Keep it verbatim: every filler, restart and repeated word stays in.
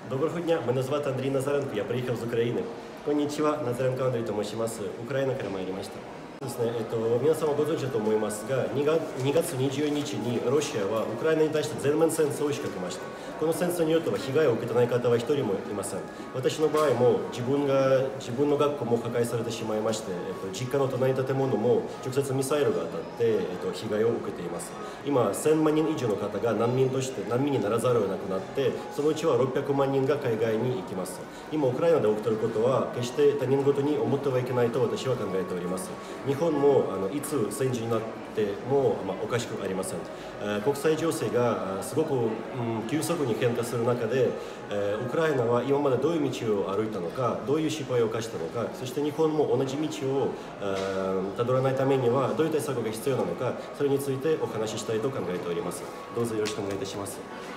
Доброго дня, мене звати Андрій Назаренко, я приїхав з України. Коннічева, Назаренко Андрій と申します。ウクライナから参りました。ですね、えっと、皆様ご存知だと思いますが、にがつにじゅうににちにロシアはウクライナに対して全面戦争を仕掛けました。この戦争によっては被害を受けてない方は一人もいません。私の場合も自分が自分の学校も破壊されてしまいまして、えっと、実家の隣の建物も直接ミサイルが当たって、えっと、被害を受けています。今、せんまんにん以上の方が難民として難民にならざるを得なくなって、そのうちはろっぴゃくまんにんが海外に行きます。今、ウクライナで起きていることは決して他人事に思ってはいけないと私は考えております。日本もあのいつ戦時になっても、まあ、おかしくありません。国際情勢がすごく、うん、急速に変化する中で、ウクライナは今までどういう道を歩いたのか、どういう失敗を犯したのか、そして日本も同じ道をたどらないためにはどういう対策が必要なのか、それについてお話ししたいと考えております。どうぞよろしくお願いいたします。